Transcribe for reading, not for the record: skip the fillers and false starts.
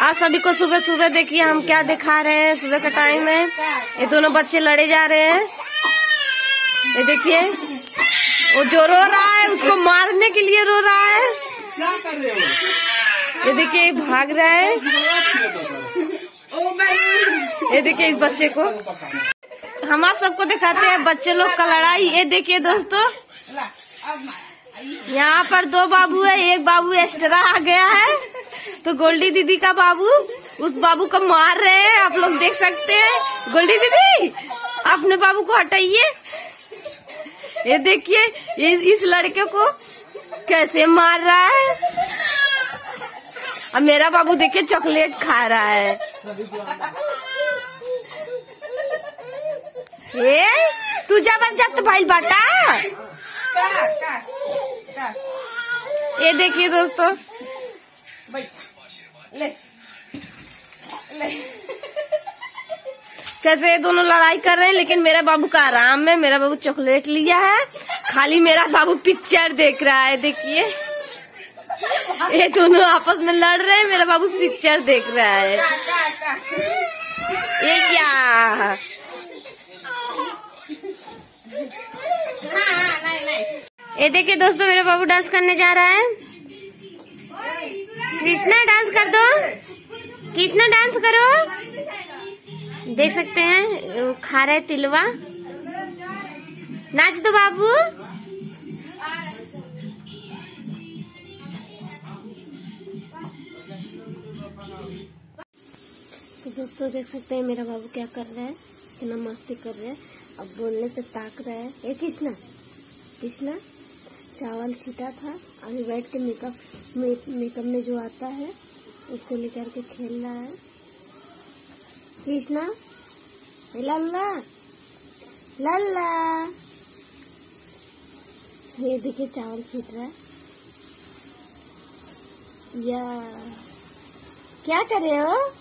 आप सभी को सुबह सुबह देखिए हम क्या दिखा रहे हैं। सुबह का टाइम है, ये दोनों बच्चे लड़े जा रहे हैं। ये देखिए वो जो रो रहा है उसको मारने के लिए रो रहा है। क्या कर रहे हो? ये देखिए भाग रहा है। ये देखिए इस बच्चे को हम आप सबको दिखाते हैं बच्चे लोग का लड़ाई। ये देखिए दोस्तों, यहाँ पर दो बाबू है, एक बाबू एक्स्ट्रा आ गया है तो गोल्डी दीदी का बाबू उस बाबू को मार रहे हैं। आप लोग देख सकते हैं। गोल्डी दीदी अपने बाबू को हटाइए। ये देखिए ये इस लड़के को कैसे मार रहा है। अब मेरा बाबू देखिए चॉकलेट खा रहा है। ए तुझा बन जात भाई बाटा। ये देखिए दोस्तों, कैसे ये दोनों लड़ाई कर रहे हैं, लेकिन मेरा बाबू का आराम है। मेरा बाबू चॉकलेट लिया है, खाली मेरा बाबू पिक्चर देख रहा है। देखिए ये दोनों आपस में लड़ रहे हैं, मेरा बाबू पिक्चर देख रहा है। ये क्या ये देखिए दोस्तों, मेरा बाबू डांस करने जा रहा है। कृष्णा डांस कर दो, कृष्णा डांस करो। देख सकते हैं खा रहे तिलवा। नाच दो बाबू। तो दोस्तों देख सकते हैं मेरा बाबू क्या कर रहा है, कितना मस्ती कर रहा है। अब बोलने से ताक रहा है। ये कृष्णा कृष्णा चावल छीटा था, अभी बैठ के मेकअप में जो आता है उसको लेकर के खेल रहा है। कृष्णा लल्ला लल्ला। ये देखिए चावल छीट रहा है। या क्या कर रहे हो?